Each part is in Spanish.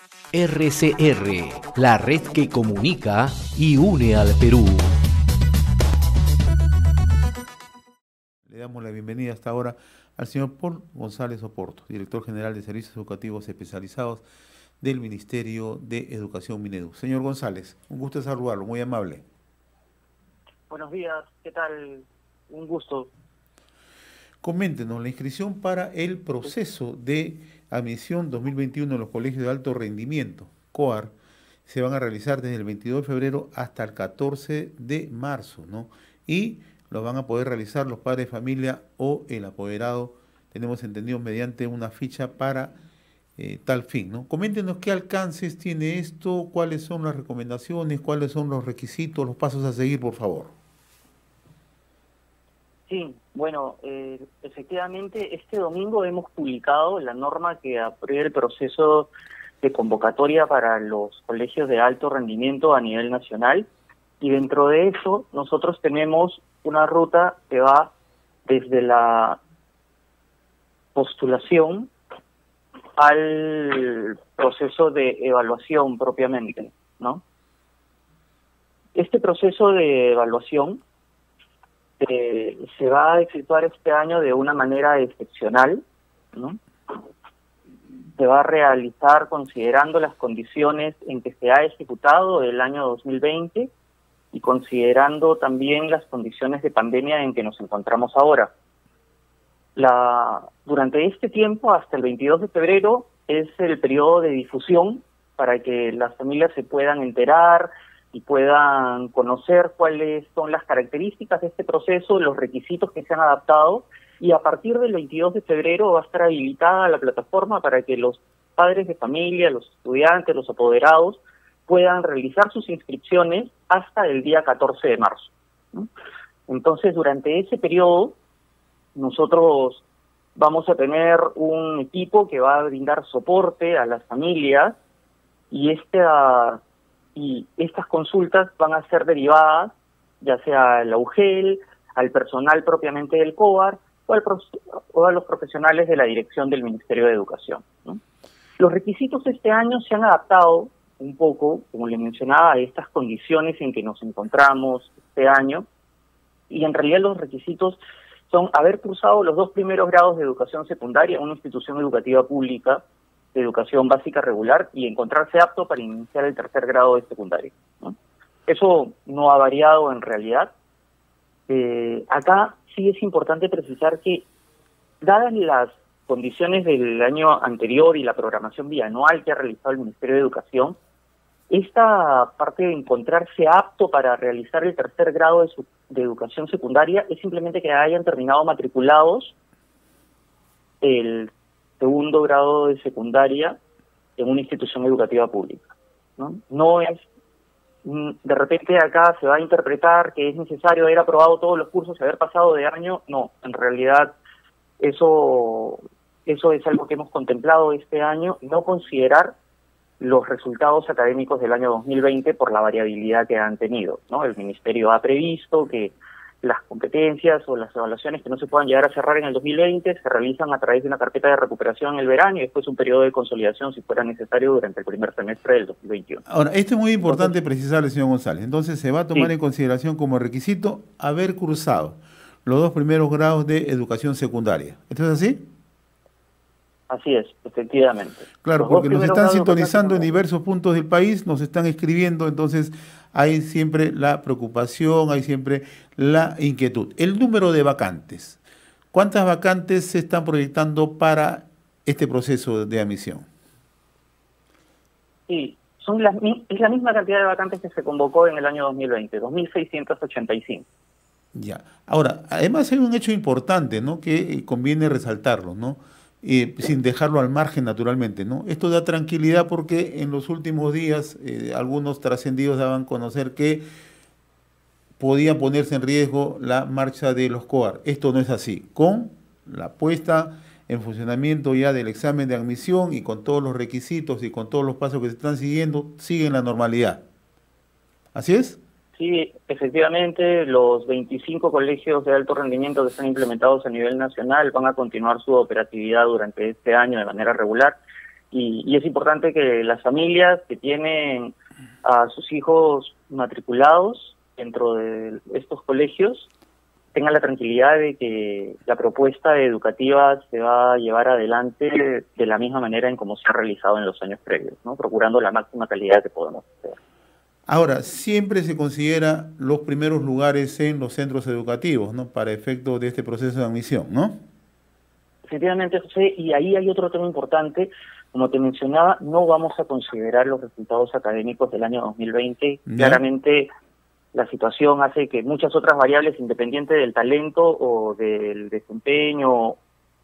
RCR, la red que comunica y une al Perú. Le damos la bienvenida hasta ahora al señor Paul González Oporto, director general de Servicios Educativos Especializados del Ministerio de Educación Minedu. Señor González, un gusto saludarlo, muy amable. Buenos días, ¿qué tal? Un gusto. Coméntenos la inscripción para el proceso de admisión 2021 en los colegios de alto rendimiento, COAR, se van a realizar desde el 22 de febrero hasta el 14 de marzo, ¿no? Y lo van a poder realizar los padres de familia o el apoderado, tenemos entendido, mediante una ficha para tal fin, ¿no? Coméntenos qué alcances tiene esto, cuáles son las recomendaciones, cuáles son los requisitos, los pasos a seguir, por favor. Sí, bueno, efectivamente este domingo hemos publicado la norma que aprueba el proceso de convocatoria para los colegios de alto rendimiento a nivel nacional, y dentro de eso nosotros tenemos una ruta que va desde la postulación al proceso de evaluación propiamente, ¿no? Este proceso de evaluación se va a efectuar este año de una manera excepcional, ¿no? Se va a realizar considerando las condiciones en que se ha ejecutado el año 2020 y considerando también las condiciones de pandemia en que nos encontramos ahora. Durante este tiempo, hasta el 22 de febrero, es el periodo de difusión para que las familias se puedan enterar y puedan conocer cuáles son las características de este proceso, los requisitos que se han adaptado, y a partir del 22 de febrero va a estar habilitada la plataforma para que los padres de familia, los estudiantes, los apoderados puedan realizar sus inscripciones hasta el día 14 de marzo, ¿no? Entonces, durante ese periodo, nosotros vamos a tener un equipo que va a brindar soporte a las familias, y estas consultas van a ser derivadas ya sea al UGEL, al personal propiamente del COAR o a los profesionales de la dirección del Ministerio de Educación, ¿no? Los requisitos de este año se han adaptado un poco, como le mencionaba, a estas condiciones en que nos encontramos este año, y en realidad los requisitos son haber cursado los 2 primeros grados de educación secundaria en una institución educativa pública de educación básica regular y encontrarse apto para iniciar el 3er grado de secundaria, ¿no? Eso no ha variado en realidad. Acá sí es importante precisar que, dadas las condiciones del año anterior y la programación bianual que ha realizado el Ministerio de Educación, esta parte de encontrarse apto para realizar el 3er grado de educación secundaria es simplemente que hayan terminado matriculados el 2º grado de secundaria en una institución educativa pública, ¿no? No es, de repente acá se va a interpretar que es necesario haber aprobado todos los cursos y haber pasado de año. No, en realidad eso es algo que hemos contemplado este año, no considerar los resultados académicos del año 2020 por la variabilidad que han tenido, ¿no? El Ministerio ha previsto que las competencias o las evaluaciones que no se puedan llegar a cerrar en el 2020 se realizan a través de una carpeta de recuperación en el verano y después un periodo de consolidación si fuera necesario durante el primer semestre del 2021. Ahora, esto es muy importante precisarle, señor González. Entonces, se va a tomar en consideración como requisito haber cursado los 2 primeros grados de educación secundaria. ¿Esto es así? Así es, efectivamente. Claro, porque nos están sintonizando en diversos puntos del país, nos están escribiendo, entonces hay siempre la preocupación, hay siempre la inquietud. El número de vacantes. ¿Cuántas vacantes se están proyectando para este proceso de admisión? Sí, es la misma cantidad de vacantes que se convocó en el año 2020, 2.685. Ya. Ahora, además hay un hecho importante, ¿no?, que conviene resaltarlo, ¿no? Sin dejarlo al margen, naturalmente, ¿no? Esto da tranquilidad porque en los últimos días algunos trascendidos daban a conocer que podía ponerse en riesgo la marcha de los COAR. Esto no es así. Con la puesta en funcionamiento ya del examen de admisión y con todos los requisitos y con todos los pasos que se están siguiendo, siguen la normalidad. ¿Así es? Sí, efectivamente, los 25 colegios de alto rendimiento que están implementados a nivel nacional van a continuar su operatividad durante este año de manera regular. Y es importante que las familias que tienen a sus hijos matriculados dentro de estos colegios tengan la tranquilidad de que la propuesta educativa se va a llevar adelante de la misma manera en como se ha realizado en los años previos, ¿no? Procurando la máxima calidad que podemos hacer. Ahora, siempre se considera los primeros lugares en los centros educativos, ¿no? Para efecto de este proceso de admisión, ¿no? Efectivamente, José, y ahí hay otro tema importante. Como te mencionaba, no vamos a considerar los resultados académicos del año 2020. ¿Ya? Claramente, la situación hace que muchas otras variables, independiente del talento o del desempeño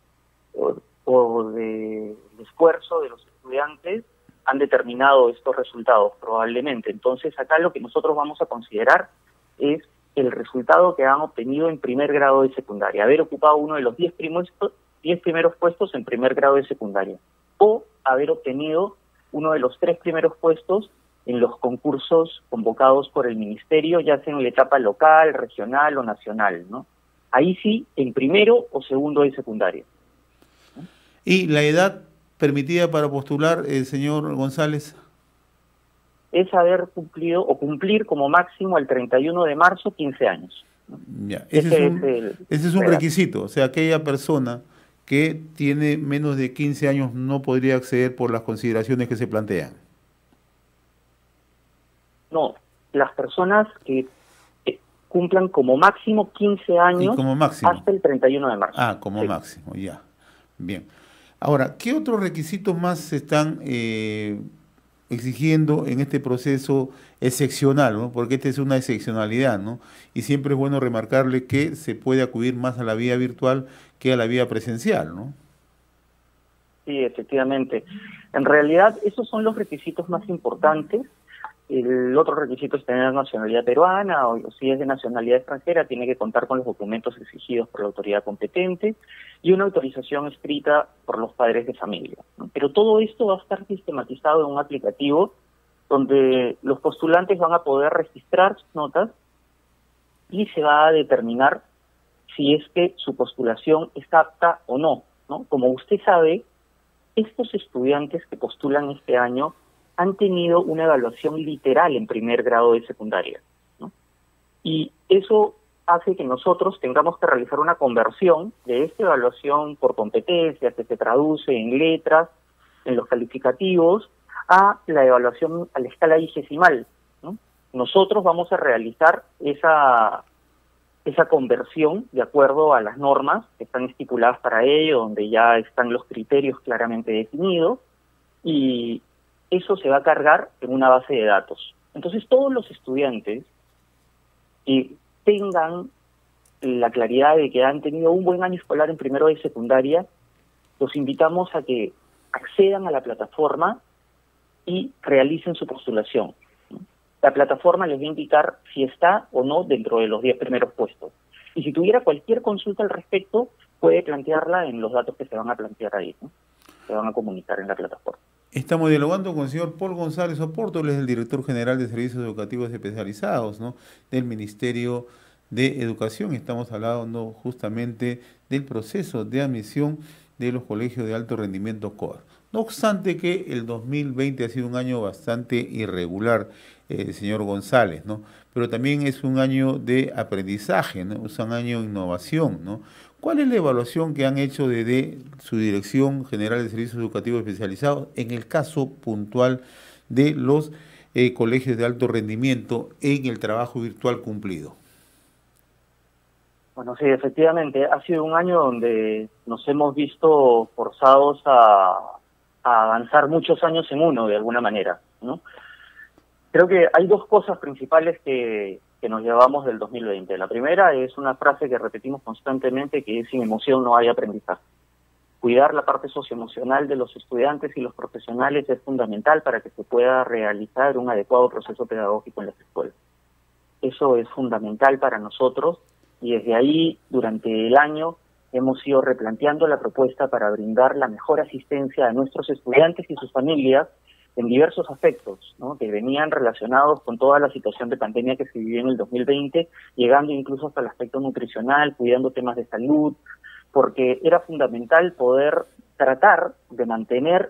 o del esfuerzo de los estudiantes, han determinado estos resultados probablemente. Entonces, acá lo que nosotros vamos a considerar es el resultado que han obtenido en primer grado de secundaria, haber ocupado uno de los 10 primeros puestos en primer grado de secundaria, o haber obtenido uno de los 3 primeros puestos en los concursos convocados por el Ministerio, ya sea en la etapa local, regional o nacional, ¿no? Ahí sí, en primero o segundo de secundaria. ¿Y la edad permitida para postular, señor González? Es haber cumplido o cumplir como máximo el 31 de marzo 15 años. Ya. Ese es un requisito, o sea, aquella persona que tiene menos de 15 años no podría acceder por las consideraciones que se plantean. No, las personas que cumplan como máximo 15 años como máximo hasta el 31 de marzo. Ah, como sí. Máximo, ya. Bien. Ahora, ¿qué otros requisitos más se están exigiendo en este proceso excepcional, ¿no? Porque esta es una excepcionalidad, ¿no? Y siempre es bueno remarcarle que se puede acudir más a la vía virtual que a la vía presencial, ¿no? Sí, efectivamente. En realidad, esos son los requisitos más importantes. El otro requisito es tener nacionalidad peruana, o si es de nacionalidad extranjera, tiene que contar con los documentos exigidos por la autoridad competente y una autorización escrita por los padres de familia, ¿no? Pero todo esto va a estar sistematizado en un aplicativo donde los postulantes van a poder registrar sus notas y se va a determinar si es que su postulación es apta o no, ¿no? Como usted sabe, estos estudiantes que postulan este año han tenido una evaluación literal en primer grado de secundaria, ¿no? Y eso hace que nosotros tengamos que realizar una conversión de esta evaluación por competencias que se traduce en letras, en los calificativos, a la evaluación a la escala vigesimal, ¿no? Nosotros vamos a realizar esa conversión de acuerdo a las normas que están estipuladas para ello, donde ya están los criterios claramente definidos, y eso se va a cargar en una base de datos. Entonces, todos los estudiantes que tengan la claridad de que han tenido un buen año escolar en primero de secundaria, los invitamos a que accedan a la plataforma y realicen su postulación. La plataforma les va a indicar si está o no dentro de los 10 primeros puestos. Y si tuviera cualquier consulta al respecto, puede plantearla en los datos que se van a plantear ahí, ¿no? Se van a comunicar en la plataforma. Estamos dialogando con el señor Paul González Oporto, él es el director general de Servicios Educativos Especializados, ¿no?, del Ministerio de Educación. Estamos hablando justamente del proceso de admisión de los colegios de alto rendimiento COAR. No obstante que el 2020 ha sido un año bastante irregular, señor González, ¿no?, pero también es un año de aprendizaje, ¿no?, es un año de innovación, ¿no? ¿Cuál es la evaluación que han hecho desde su Dirección General de Servicios Educativos Especializados en el caso puntual de los colegios de alto rendimiento en el trabajo virtual cumplido? Bueno, sí, efectivamente, ha sido un año donde nos hemos visto forzados a avanzar muchos años en uno, de alguna manera, ¿no? Creo que hay dos cosas principales que nos llevamos del 2020. La primera es una frase que repetimos constantemente, que es: sin emoción no hay aprendizaje. Cuidar la parte socioemocional de los estudiantes y los profesionales es fundamental para que se pueda realizar un adecuado proceso pedagógico en las escuelas. Eso es fundamental para nosotros y desde ahí, durante el año, hemos ido replanteando la propuesta para brindar la mejor asistencia a nuestros estudiantes y sus familias en diversos aspectos, ¿no?, que venían relacionados con toda la situación de pandemia que se vivió en el 2020, llegando incluso hasta el aspecto nutricional, cuidando temas de salud, porque era fundamental poder tratar de mantener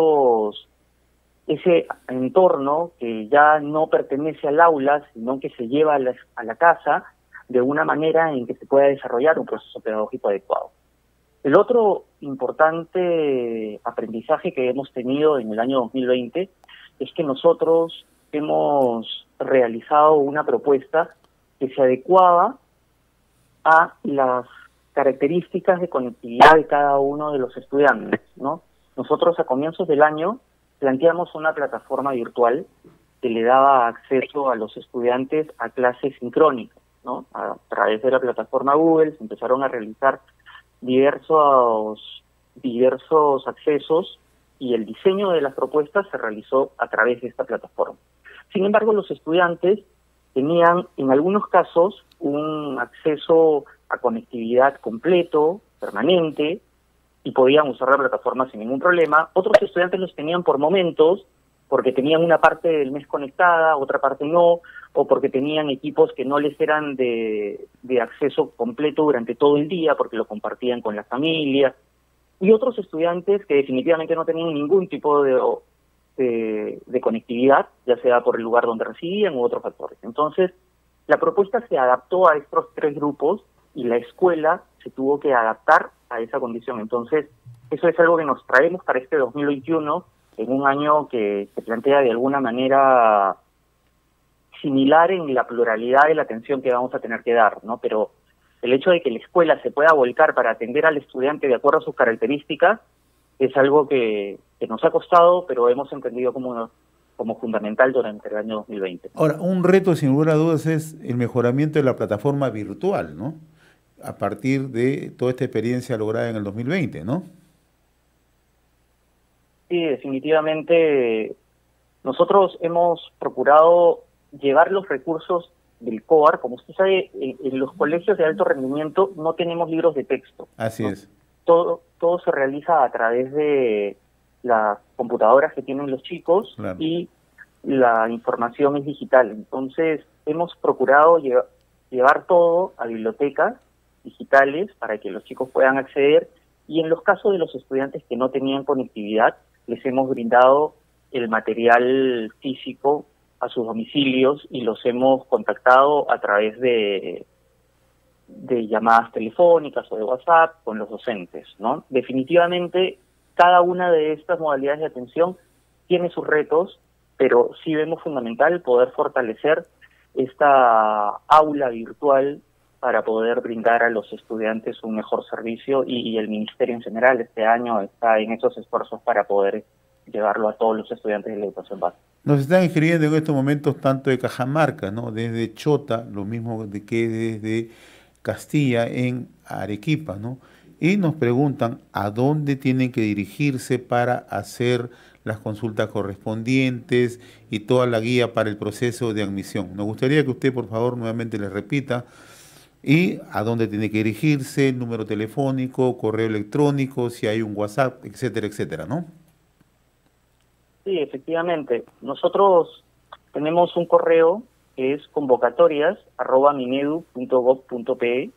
ese entorno que ya no pertenece al aula, sino que se lleva a la casa de una manera en que se pueda desarrollar un proceso pedagógico adecuado. El otro importante aprendizaje que hemos tenido en el año 2020 es que nosotros hemos realizado una propuesta que se adecuaba a las características de conectividad de cada uno de los estudiantes, ¿no? Nosotros a comienzos del año planteamos una plataforma virtual que le daba acceso a los estudiantes a clases sincrónicas, ¿no? A través de la plataforma Google se empezaron a realizar diversos accesos y el diseño de las propuestas se realizó a través de esta plataforma. Sin embargo, los estudiantes tenían en algunos casos un acceso a conectividad completo, permanente, y podían usar la plataforma sin ningún problema. Otros estudiantes los tenían por momentos, porque tenían una parte del mes conectada, otra parte no, o porque tenían equipos que no les eran de acceso completo durante todo el día, porque lo compartían con la familia, y otros estudiantes que definitivamente no tenían ningún tipo de conectividad, ya sea por el lugar donde residían u otros factores. Entonces, la propuesta se adaptó a estos tres grupos y la escuela se tuvo que adaptar a esa condición. Entonces, eso es algo que nos traemos para este 2021, en un año que se plantea de alguna manera similar en la pluralidad de la atención que vamos a tener que dar, ¿no? Pero el hecho de que la escuela se pueda volcar para atender al estudiante de acuerdo a sus características es algo que nos ha costado, pero hemos entendido como fundamental durante el año 2020. Ahora, un reto sin lugar a dudas es el mejoramiento de la plataforma virtual, ¿no? A partir de toda esta experiencia lograda en el 2020, ¿no? Sí, definitivamente nosotros hemos procurado llevar los recursos del COAR. Como usted sabe, en los colegios de alto rendimiento no tenemos libros de texto. Así ¿no? es. Todo se realiza a través de las computadoras que tienen los chicos, claro, y la información es digital. Entonces, hemos procurado llevar todo a bibliotecas digitales para que los chicos puedan acceder, y en los casos de los estudiantes que no tenían conectividad, les hemos brindado el material físico a sus domicilios y los hemos contactado a través de llamadas telefónicas o de WhatsApp con los docentes, ¿no? Definitivamente, cada una de estas modalidades de atención tiene sus retos, pero sí vemos fundamental poder fortalecer esta aula virtual para poder brindar a los estudiantes un mejor servicio, y el Ministerio en general este año está en esos esfuerzos para poder llevarlo a todos los estudiantes de la educación básica. Nos están escribiendo en estos momentos tanto de Cajamarca, ¿no? Desde Chota, lo mismo que desde Castilla en Arequipa, ¿no? Y nos preguntan a dónde tienen que dirigirse para hacer las consultas correspondientes y toda la guía para el proceso de admisión. Nos gustaría que usted, por favor, nuevamente les repita y a dónde tiene que dirigirse, el número telefónico, correo electrónico, si hay un WhatsApp, etcétera, etcétera, ¿no? Sí, efectivamente. Nosotros tenemos un correo que es convocatorias@minedu.gov.pe,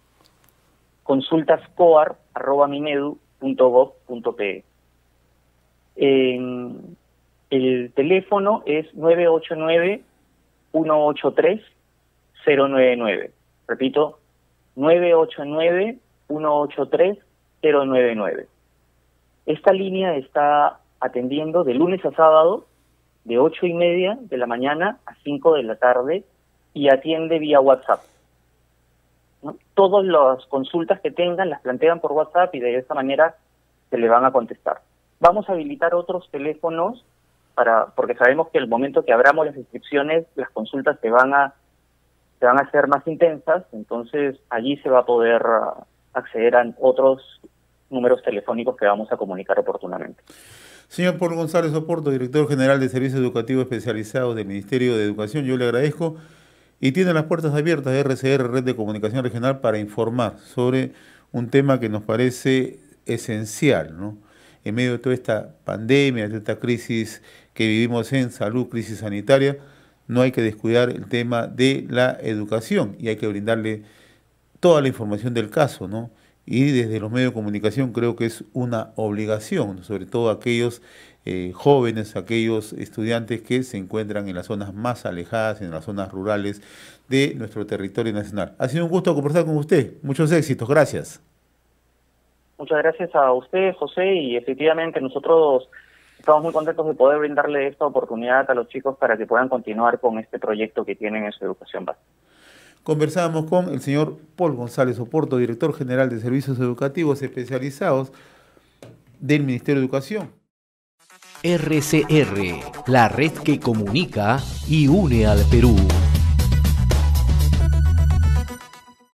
consultascoar@minedu.gov.pe. El teléfono es 989-183-099. Repito, 989-183-099. Esta línea está atendiendo de lunes a sábado, de 8:30 de la mañana a 5 de la tarde, y atiende vía WhatsApp, ¿no? Todas las consultas que tengan las plantean por WhatsApp y de esta manera se le van a contestar. Vamos a habilitar otros teléfonos porque sabemos que el momento que abramos las inscripciones, las consultas se van a hacer más intensas, entonces allí se va a poder acceder a otros números telefónicos que vamos a comunicar oportunamente. Señor Paul González Oporto, director general de Servicios Educativos Especializados del Ministerio de Educación, yo le agradezco, y tiene las puertas abiertas de RCR, Red de Comunicación Regional, para informar sobre un tema que nos parece esencial, ¿no? En medio de toda esta pandemia, de esta crisis que vivimos en salud, crisis sanitaria, no hay que descuidar el tema de la educación y hay que brindarle toda la información del caso, ¿no? y desde los medios de comunicación creo que es una obligación, sobre todo aquellos jóvenes, aquellos estudiantes que se encuentran en las zonas más alejadas, en las zonas rurales de nuestro territorio nacional. Ha sido un gusto conversar con usted. Muchos éxitos. Gracias. Muchas gracias a usted, José, y efectivamente nosotros estamos muy contentos de poder brindarle esta oportunidad a los chicos para que puedan continuar con este proyecto que tienen en su educación básica. Conversábamos con el señor Paul González Oporto, director general de Servicios Educativos Especializados del Ministerio de Educación. RCR, la red que comunica y une al Perú.